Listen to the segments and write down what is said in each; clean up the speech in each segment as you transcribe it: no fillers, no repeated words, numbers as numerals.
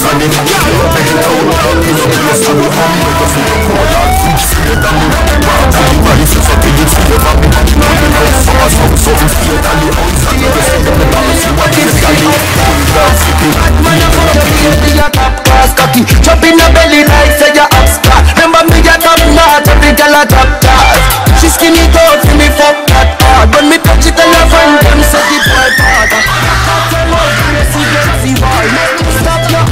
sunny. Bend down, down, this is the sunny. Go see the cold and fish, see the dummy. Everybody says something, you see the family. Now you know summer, something straight on the outside. You see the balance, you want this galley. Man, I fuck your baby, you top class cocky. Chop in the belly like say you upstart. Remember me, you top notch, every girl a top class. She skinny coat, see me fuck that hard. When me touch it, tell her friend, them say the boy bad. Stop your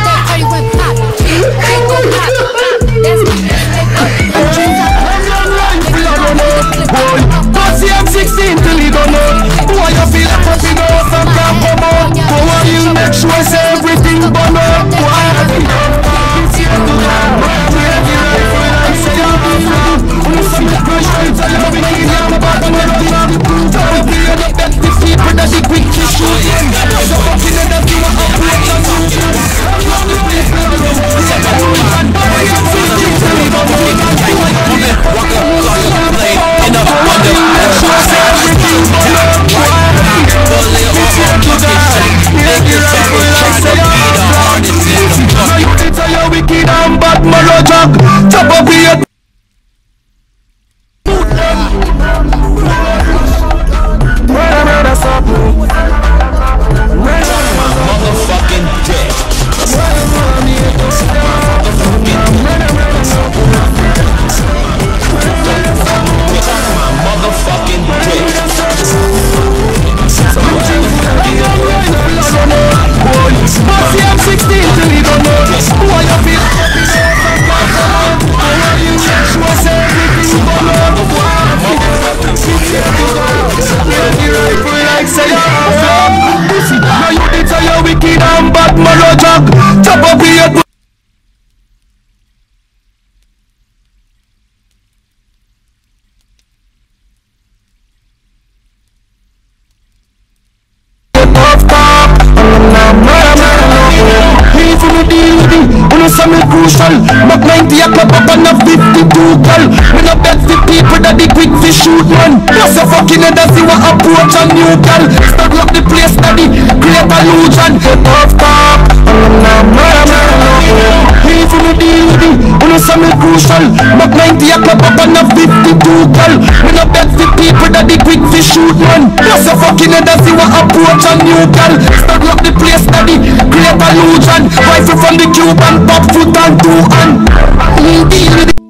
Pussy M16 till he don't know. Why you feel like puppy no some can't come out? Why you make sure say everything burn up? Why you wicked and bad monologue. Chop up here. Motherfucking dick. Motherfucking dick. Pussy M16 till he don't know. Why you feel now you did say you wicked and bad monologue. Chop up here. Crucial, but 90 a club up and a 52 girl. We no bet the people that they quick to shoot man. Plus a fucking head as you approach a new girl. Start up the place that the great illusion. Off top, even the deal with it. We no some crucial, but 90 a club up and a 52 girl. We no bet the people that they quick to shoot man. Plus a fucking head as you approach a new girl. Start up the place that the great illusion. Rifle from the Cuban top foot and two and deal with it.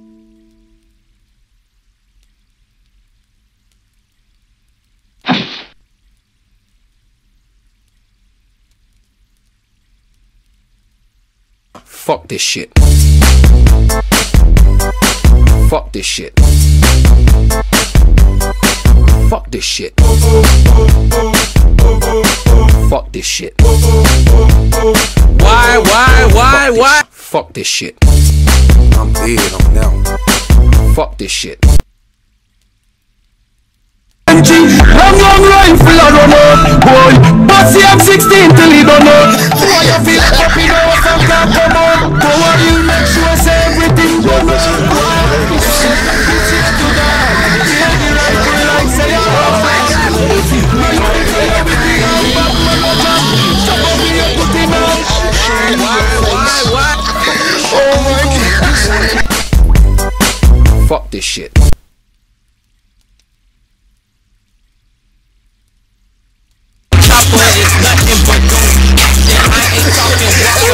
Fuck this shit. Fuck this shit. Fuck this shit. Fuck this shit. Why? Fuck this shit. I'm dead, I'm down. Fuck this shit. Long rifle I don't know. Boy, Pussy M16 till he don't know. Why you feel happy now some can't come out? Why you make sure say everything goes Fuck this shit. Chopper is nothing but goon. Yeah, I ain't talking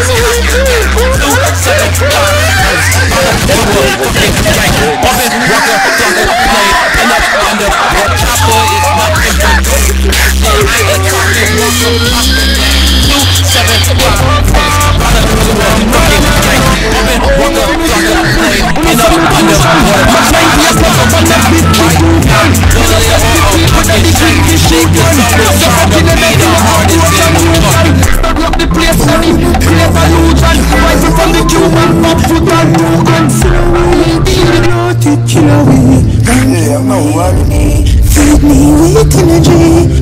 feed me with energy.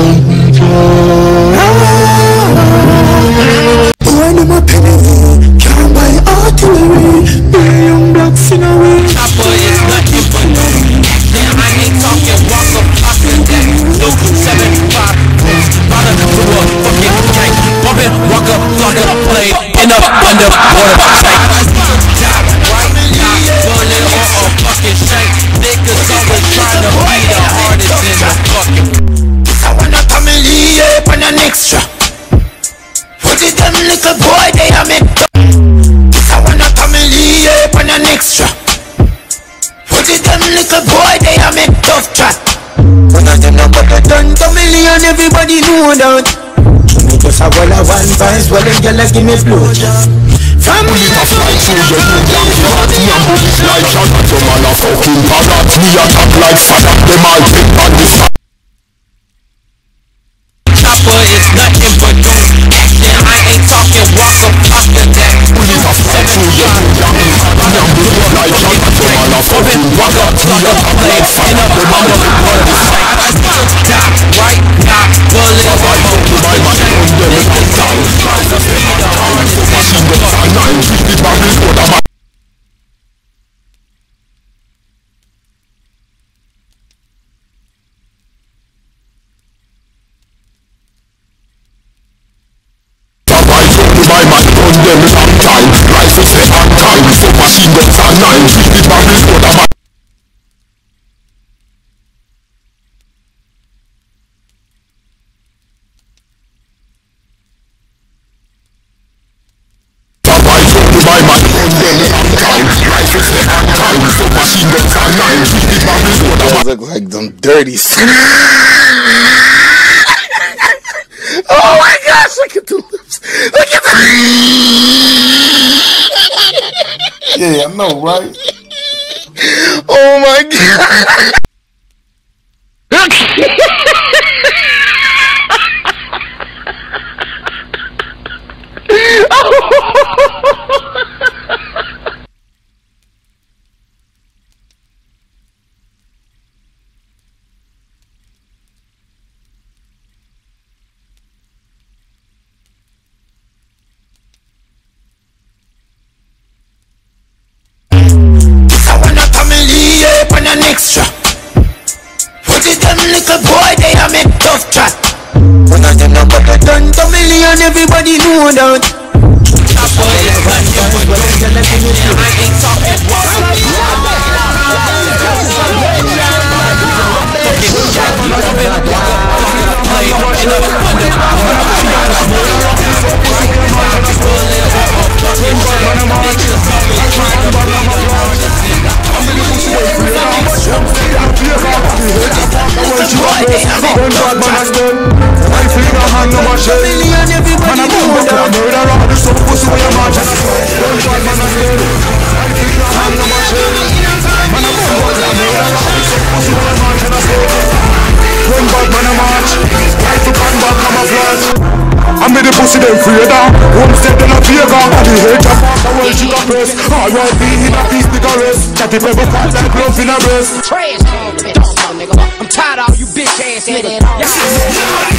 When I'm a penny, can't buy artillery. Be young blacks in a way. Chopper is nothing but goon. Yeah, I ain't talking Walker, Oscar, that Luke 7-5. Brother to a fucking gang. Bumpin' Walker, Walker. blade in a underwater tank. Bullet or a fucking shank. Niggas always trying to be the hardest in the fucking. I wanna come and leave on an extra. What is them little boy they are make? I wanna come and leave on an extra. What is them little boy they are make tough chat. One of them number done to million, everybody know that. Me just a wall of one vice, well them gyal give me blow. From me to fly through the new young party and bullies like shot. Some all a fucking parrot, me attack like fire. Them all take on this. Chopper is nothing but doing action. I ain't talking walk up after that. Bullies a fly through the new young party and bullies like shot. Some all a fucking parrot, me attack like fire. Them all take on this. I still die right now. Bullet or a fucking shank. Niggas always trying to be the hardest in the fucking. Look like them dirty. Oh my gosh, look at the lips. Look at the. Yeah, I know, right? Oh my god. Extra. What is them little boy they are make tough chat. One of them number done to million, everybody know that. Chopper is nothing but doing action. I ain't talking walk up. I'm with the pussy them afraid of. Homestead in a Vega and the hate of the world she got press. R.I.P. in a piece bigger race. Chatty pebble fat like glove in a race. Trash talk, nigga. I'm tired of all you bitch ass niggas.